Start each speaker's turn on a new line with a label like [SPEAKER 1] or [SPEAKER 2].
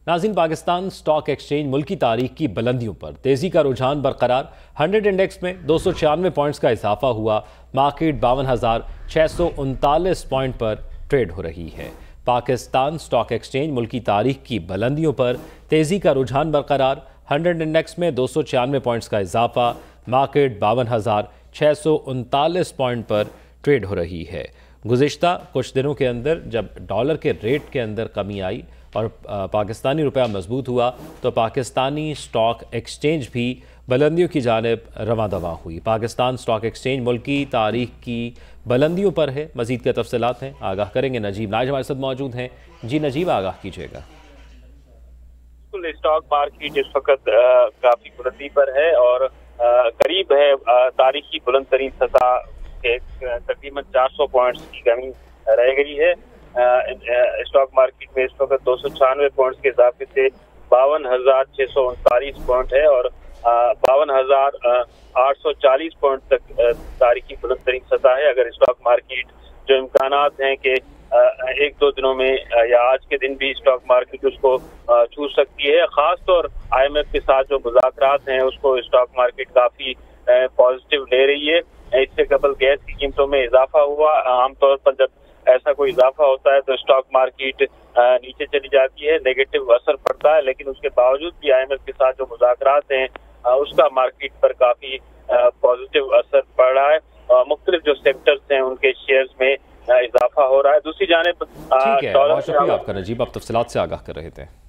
[SPEAKER 1] नाज़रीन, Pakistan stock exchange मुल्क की तारीख की बुलंदियों पर तेज़ी का रुझान बरकरार। 100 इंडेक्स में 296 पॉइंट्स का इजाफा हुआ। मार्केट 52,639 पॉइंट पर ट्रेड हो रही है। पाकिस्तान स्टॉक एक्सचेंज मुल्क की तारीख की बुलंदियों पर तेज़ी का रुझान बरकरार। 100 इंडेक्स में 296 पॉइंट्स का इजाफा। मार्केट 52,639 पॉइंट पर ट्रेड हो रही है। गुज़िश्ता कुछ दिनों के अंदर जब डॉलर के रेट के अंदर कमी आई और पाकिस्तानी रुपया मजबूत हुआ तो पाकिस्तानी स्टॉक एक्सचेंज भी बुलंदियों की जानिब रवां दवा हुई। पाकिस्तान स्टॉक एक्सचेंज मुल्क की तारीख की बुलंदियों पर है। मज़ीद के तफसीलात हैं, आगाह करेंगे नजीब नाज हमारे साथ मौजूद हैं। जी नजीब, आगाह कीजिएगा।
[SPEAKER 2] स्टॉक मार्केट इस वक्त काफी बुलंदी पर है और करीब है तारीखी बुलंद तरीन सतह के तकरीबन 400 पॉइंट्स की कमी रह गई है। स्टॉक मार्केट में इस वक्त 296 पॉइंट्स के इजाफे से 52,639 पॉइंट है और 52,840 पॉइंट तक तारीखी बुलंद तरीन सतह है। अगर स्टॉक मार्केट जो इम्कानात हैं कि एक दो दिनों में या आज के दिन भी स्टॉक मार्केट उसको छू सकती है, खासतौर IMF के साथ जो मुज़ाकरात हैं उसको स्टॉक मार्केट काफी पॉजिटिव ले रही है। इससे कबल गैस की कीमतों में इजाफा हुआ। आमतौर पर जब ऐसा कोई इजाफा होता है तो स्टॉक मार्केट नीचे चली जाती है, नेगेटिव असर पड़ता है, लेकिन उसके बावजूद भी IMF के साथ जो मुज़ाकरात हैं उसका मार्केट पर काफी पॉजिटिव असर पड़ रहा है। मुख्तलिफ जो सेक्टर्स हैं उनके शेयर्स में इजाफा हो रहा है। दूसरी जानिब
[SPEAKER 1] ठीक है, बहुत शुक्रिया आपका नजीब, आप तफसीलात से आगाह कर रहे थे।